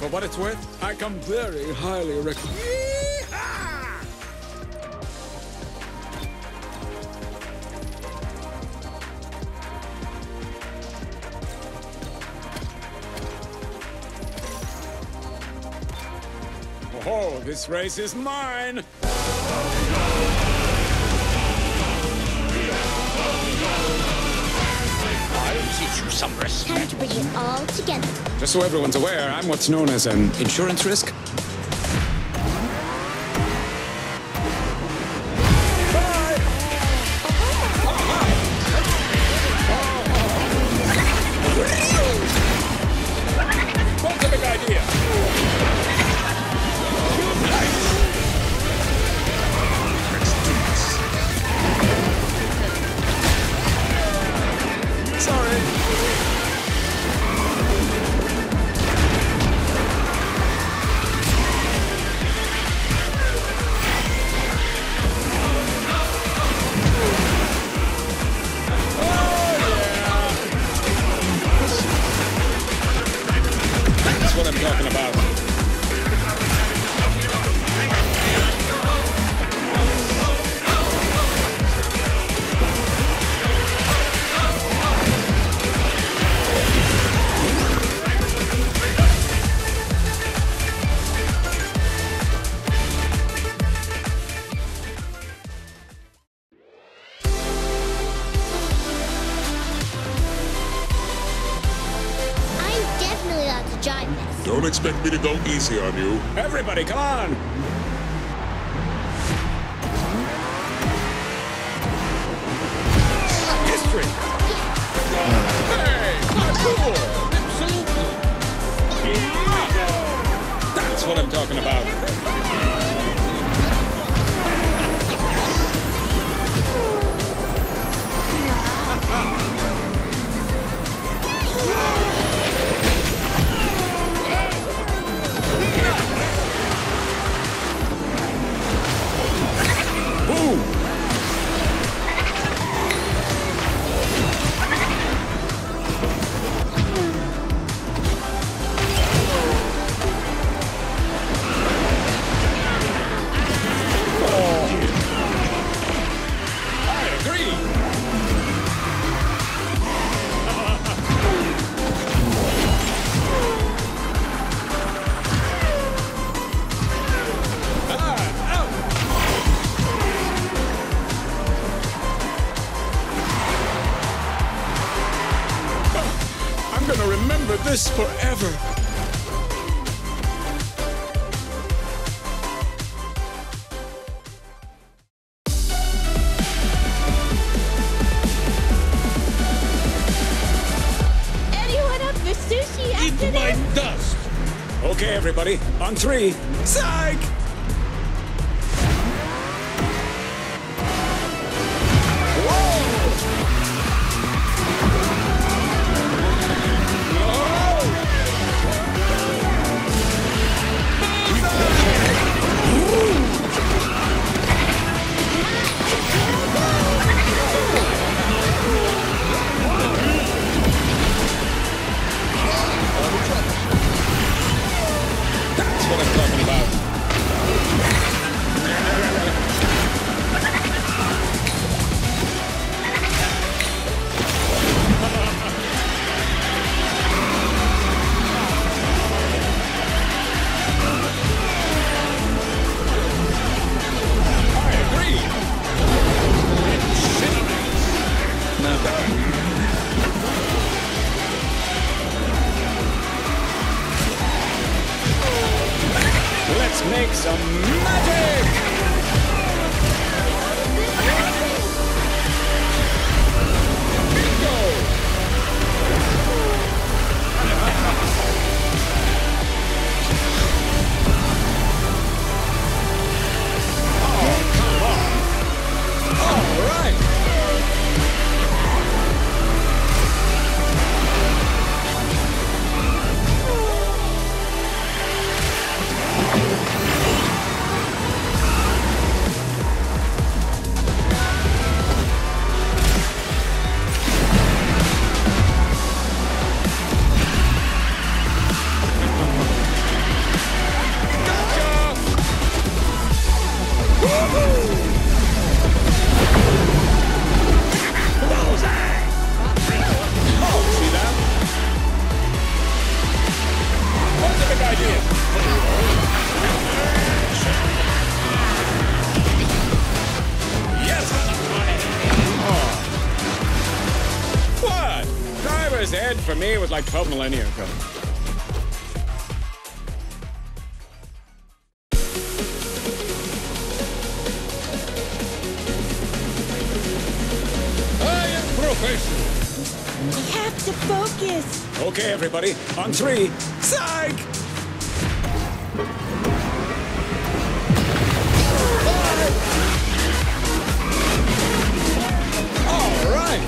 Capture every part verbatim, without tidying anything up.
For what it's worth, I come very highly recommended. Oh, this race is mine! I'll teach you some respect. Time to bring it all together. Just so everyone's aware, I'm what's known as an insurance risk. What's a big idea? Sorry. That's what I'm talking about. I'm definitely allowed to drive this. Don't expect me to go easy on you. Everybody, come on! History! Hey, cool! That's what I'm talking about. Boom! I agree. Ah, out. I'm gonna remember this forever. Anyone up for sushi after this? dust! Okay, everybody, on three. Psych! That's what I'm talking about. I agree. Not bad. Let's make some magic! Bingo! Oh, come on! All right! This Ed for me was like twelve millennia ago. I am professional. We have to focus. Okay, everybody. On three. Psych! All right.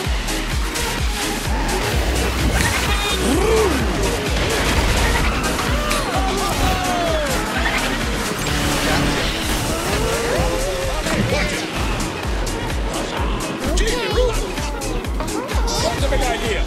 What's the big idea?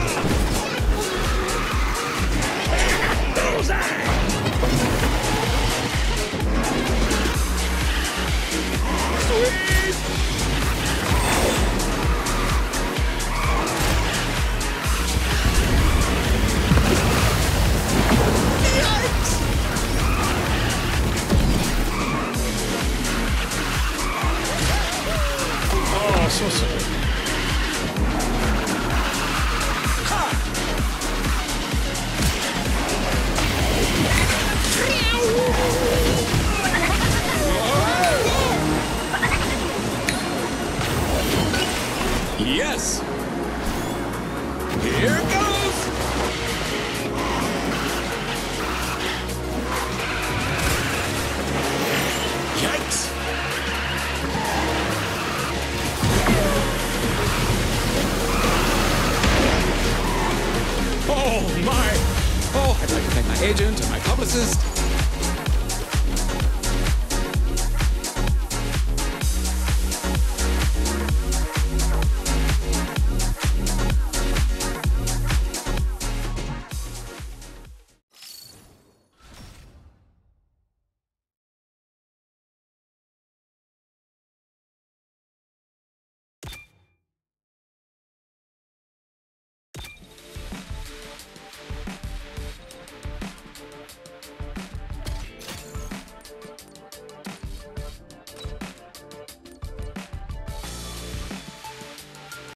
Oh, so sorry. Yes. Here it goes. Yikes. Oh, my. Oh, I'd like to thank my agent and my publicist.